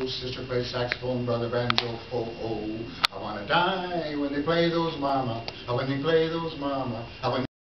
sister plays saxophone, brother banjo. Oh, I wanna die when they play those mama. When they play those mama. When